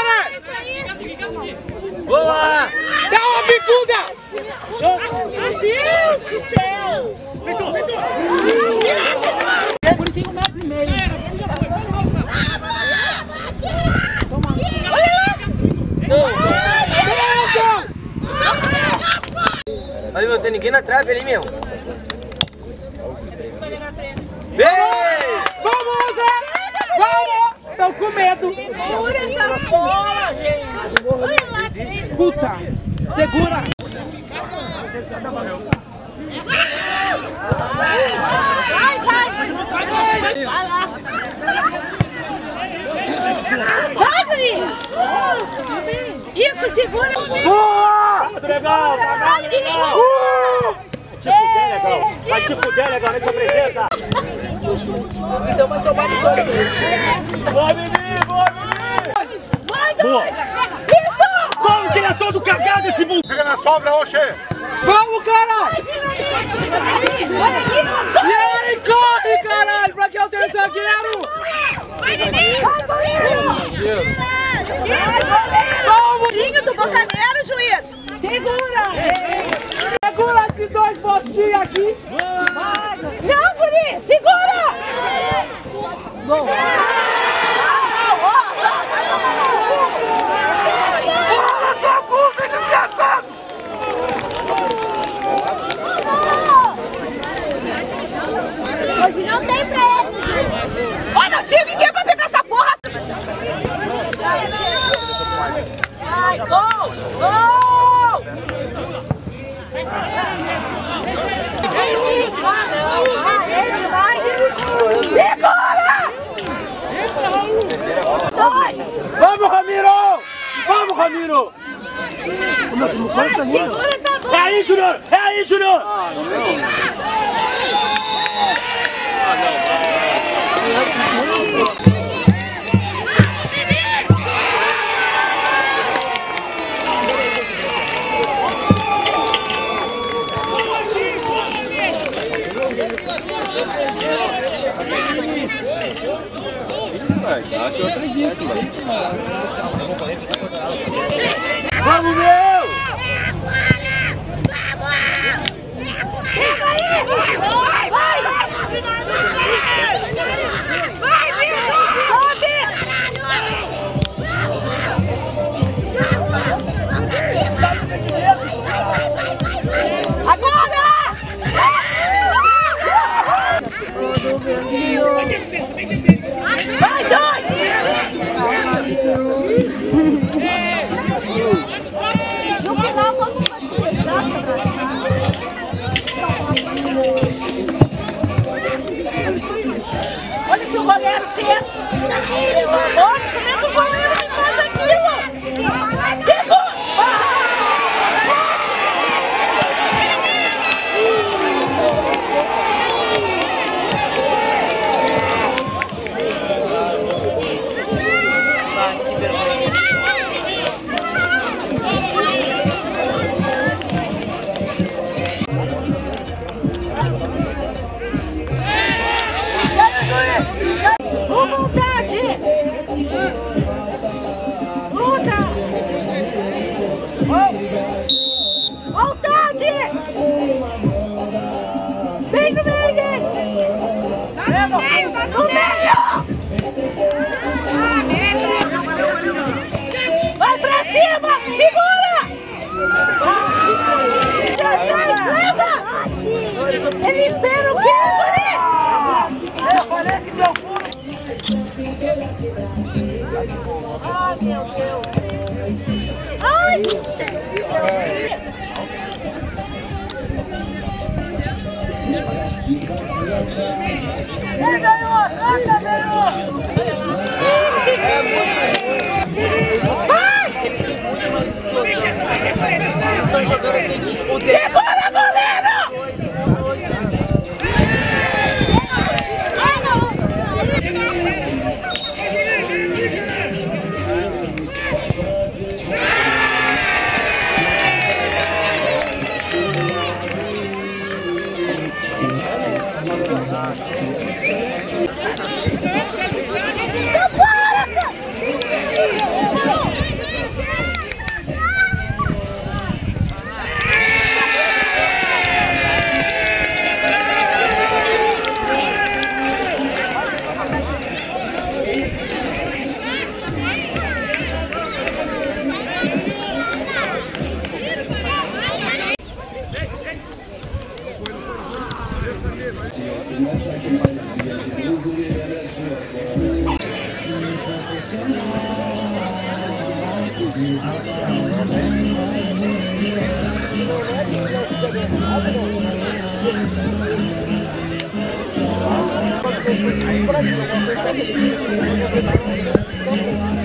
cara! Boa! Dá uma bicuda! Meu Deus do céu! Bonitinho, 1,5 metros. Olha, meu, tem ninguém na trave ali, meu. Vamos, Zé! Vamos! Estão com medo. Segura essa bola, gente! Puta! Segura! Vai! Vai lá! Vai, Guri! Isso, segura! Boa! Legal! Vai, Guilherme! Te fuder, legal! Vai te fuder, legal! A gente apresenta! Então vai tomar no dois. Boa, Mimi! Boa, Mimi! Vai, Boa! Isso! Vamos tirar todo cagado esse mundo! Fica na sobra, Oxê! Vamos, caralho! E aí, corre, caralho! Pra que eu tenho zagueiro? Vamos! Do botaneiro, juiz! Segura! Segura esses dois postinhos aqui! Não, Guri! Segura! Bom. Hoje não tem pra ele! Olha, não tinha ninguém pra pegar essa porra! Vai, gol! Gol! Segura! Vamos, Ramiro! Vamos, Ramiro! Segura essa bola! É aí, Júnior! É aí, Júnior! Vamos, meu! Pega aí! Vai! Vai, Vitor! Sobe! Agora! Vai, dois! No final, como você? Olha o que o goleiro fez! Lógico, como é que o goleiro faz aquilo? Segura! Com vontade! Luta! Vontade! Vem no meio! No meio! Vai pra cima! Segura! Leva! Ele espera o quê, Guri? Eu falei que deu fundo! Ai, meu Deus! Ai! Vai! Eles estão jogando o dedo. Segura, goleiro! Não para! Brasil.